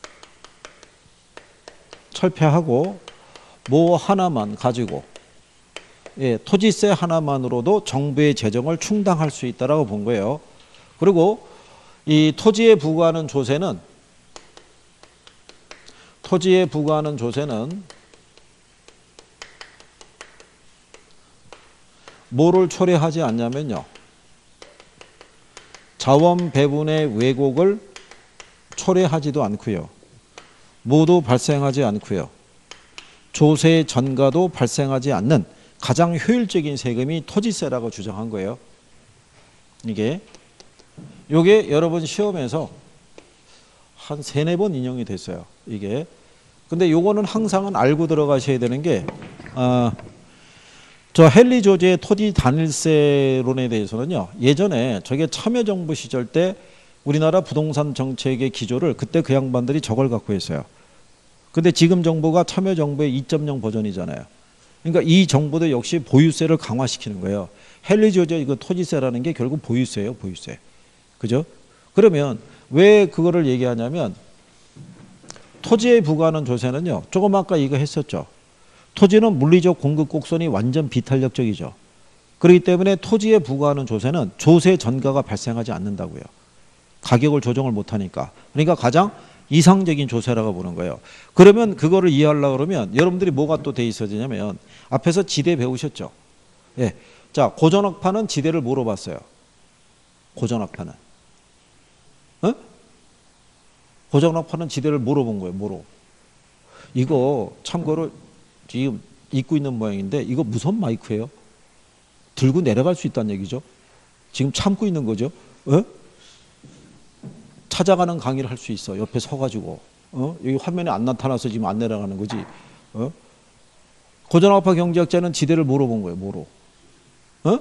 철폐하고 뭐 하나만 가지고, 예, 토지세 하나만으로도 정부의 재정을 충당할 수 있다라고 본 거예요. 그리고 이 토지에 부과하는 조세는 토지에 부과하는 조세는 뭐를 초래하지 않냐면요, 자원 배분의 왜곡을 초래하지도 않고요, 모두 발생하지 않고요, 조세 전가도 발생하지 않는 가장 효율적인 세금이 토지세라고 주장한 거예요. 이게 요게 여러분 시험에서 한 세네 번 인용이 됐어요. 이게 근데 요거는 항상은 알고 들어가셔야 되는 게 어, 저 헨리 조지의 토지 단일세론에 대해서는요, 예전에 저게 참여정부 시절 때 우리나라 부동산 정책의 기조를 그때 그 양반들이 저걸 갖고 했어요. 근데 지금 정부가 참여정부의 이 점 영 버전이잖아요. 그러니까 이 정부도 역시 보유세를 강화시키는 거예요. 헨리 조지의 이거 토지세라는 게 결국 보유세예요, 보유세. 그죠? 그러면 왜 그거를 얘기하냐면 토지에 부과하는 조세는요, 조금 아까 이거 했었죠. 토지는 물리적 공급 곡선이 완전 비탄력적이죠. 그렇기 때문에 토지에 부과하는 조세는 조세 전가가 발생하지 않는다고요. 가격을 조정을 못하니까. 그러니까 가장 이상적인 조세라고 보는 거예요. 그러면 그거를 이해하려고 그러면 여러분들이 뭐가 또 돼 있어지냐면 앞에서 지대 배우셨죠. 예. 자, 고전학파는 지대를 뭐로 봤어요? 고전학파는. 어? 고전학파는 지대를 뭐로 본 거예요? 뭐로? 이거 참고로 지금 입고 있는 모양인데 이거 무선 마이크예요. 들고 내려갈 수 있다는 얘기죠. 지금 참고 있는 거죠. 어? 찾아가는 강의를 할 수 있어. 옆에 서가지고. 어? 여기 화면에 안 나타나서 지금 안 내려가는 거지. 어? 고전학파 경제학자는 지대를 뭐로 본 거예요? 뭐로? 어?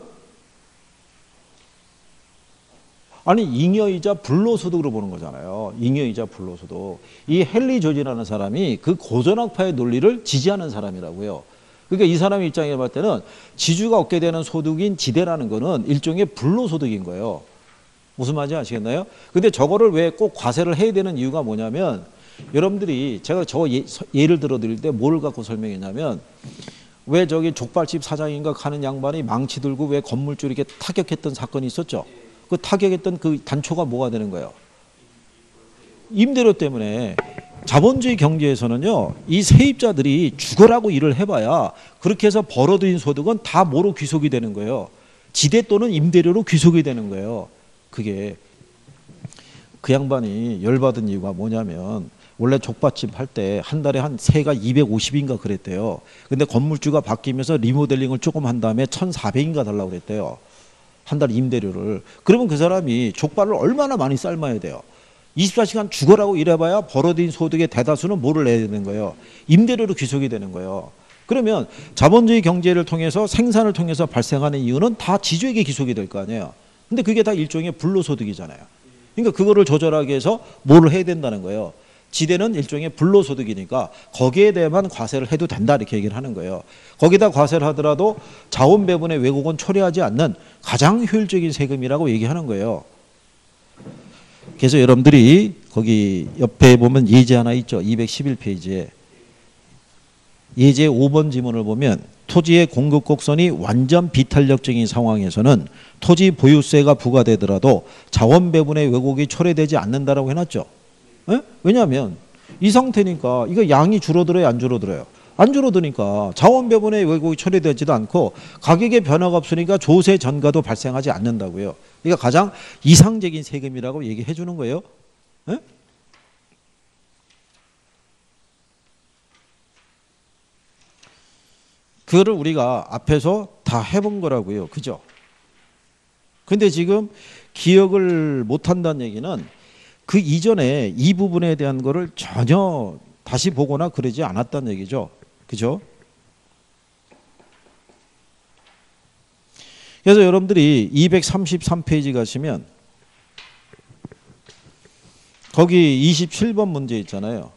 아니 잉여이자 불로소득으로 보는 거잖아요. 잉여이자 불로소득. 이 헨리 조지라는 사람이 그 고전학파의 논리를 지지하는 사람이라고요. 그러니까 이 사람 입장에 봤을 때는 지주가 얻게 되는 소득인 지대라는 거는 일종의 불로소득인 거예요. 무슨 말인지 아시겠나요? 근데 저거를 왜 꼭 과세를 해야 되는 이유가 뭐냐면 여러분들이 제가 저 예, 예를 들어 드릴 때 뭘 갖고 설명했냐면 왜 저기 족발집 사장인가 가는 양반이 망치 들고 왜 건물주 이렇게 타격했던 사건이 있었죠. 그 타격했던 그 단초가 뭐가 되는 거예요? 임대료 때문에. 자본주의 경제에서는요, 이 세입자들이 죽어라고 일을 해봐야 그렇게 해서 벌어들인 소득은 다 뭐로 귀속이 되는 거예요? 지대 또는 임대료로 귀속이 되는 거예요. 그게 그 양반이 열받은 이유가 뭐냐면 원래 족발집 할 때 한 달에 한 세가 이백오십인가 그랬대요. 근데 건물주가 바뀌면서 리모델링을 조금 한 다음에 천사백인가 달라고 그랬대요. 한 달 임대료를. 그러면 그 사람이 족발을 얼마나 많이 삶아야 돼요? 이십사 시간 죽어라고 일해봐야 벌어들인 소득의 대다수는 뭐를 내야 되는 거예요? 임대료로 귀속이 되는 거예요. 그러면 자본주의 경제를 통해서 생산을 통해서 발생하는 이유는 다 지주에게 귀속이 될 거 아니에요. 근데 그게 다 일종의 불로소득이잖아요. 그러니까 그거를 조절하기 위해서 뭐를 해야 된다는 거예요. 지대는 일종의 불로소득이니까 거기에 대해만 과세를 해도 된다 이렇게 얘기를 하는 거예요. 거기다 과세를 하더라도 자원 배분의 왜곡은 초래하지 않는 가장 효율적인 세금이라고 얘기하는 거예요. 그래서 여러분들이 거기 옆에 보면 예제 하나 있죠. 이백십일 페이지에. 예제 오 번 지문을 보면 토지의 공급 곡선이 완전 비탄력적인 상황에서는 토지 보유세가 부과되더라도 자원 배분의 왜곡이 초래되지 않는다라고 해놨죠. 에? 왜냐하면 이 상태니까 이거 양이 줄어들어요, 안 줄어들어요? 안 줄어드니까 자원 배분의 왜곡이 초래되지도 않고 가격의 변화가 없으니까 조세 전가도 발생하지 않는다고요. 그러니까 가장 이상적인 세금이라고 얘기해 주는 거예요. 에? 그거를 우리가 앞에서 다 해본 거라고요. 그죠? 근데 지금 기억을 못한다는 얘기는 그 이전에 이 부분에 대한 거를 전혀 다시 보거나 그러지 않았다는 얘기죠. 그죠? 그래서 여러분들이 이백삼십삼 페이지 가시면 거기 이십칠 번 문제 있잖아요.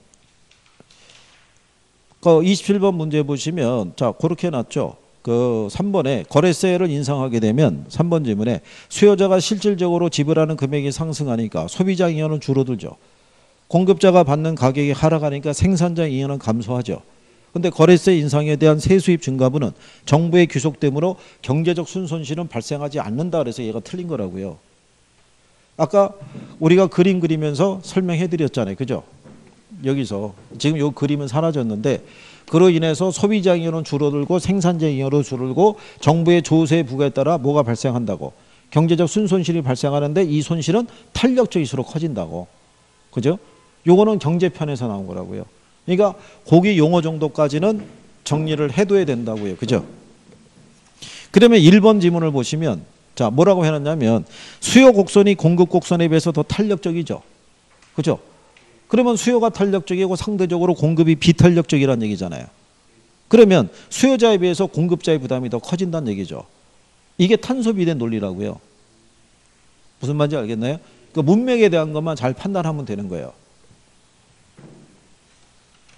그 이십칠 번 문제 보시면 자 그렇게 해놨죠. 그 삼 번에 거래세를 인상하게 되면 삼 번 질문에 수요자가 실질적으로 지불하는 금액이 상승하니까 소비자 잉여는 줄어들죠. 공급자가 받는 가격이 하락하니까 생산자 잉여는 감소하죠. 근데 거래세 인상에 대한 세수입 증가분은 정부의 귀속됨으로 경제적 순손실은 발생하지 않는다. 그래서 얘가 틀린 거라고요. 아까 우리가 그림 그리면서 설명해 드렸잖아요. 그죠? 여기서 지금 요 그림은 사라졌는데 그로 인해서 소비자 잉여는 줄어들고 생산자 잉여는 줄어들고 정부의 조세 부과에 따라 뭐가 발생한다고? 경제적 순손실이 발생하는데 이 손실은 탄력적일수록 커진다고. 그죠? 요거는 경제편에서 나온 거라고요. 그러니까 거기 용어 정도까지는 정리를 해둬야 된다고요. 그죠? 그러면 일 번 지문을 보시면 자 뭐라고 해놨냐면 수요 곡선이 공급 곡선에 비해서 더 탄력적이죠. 그죠? 그러면 수요가 탄력적이고 상대적으로 공급이 비탄력적이라는 얘기잖아요. 그러면 수요자에 비해서 공급자의 부담이 더 커진다는 얘기죠. 이게 탄소 비례 논리라고요. 무슨 말인지 알겠나요? 그 문맥에 대한 것만 잘 판단하면 되는 거예요.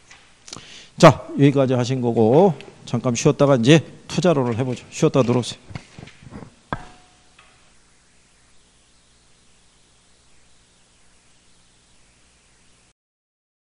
자, 여기까지 하신 거고 잠깐 쉬었다가 이제 투자론을 해보죠. 쉬었다 들어오세요.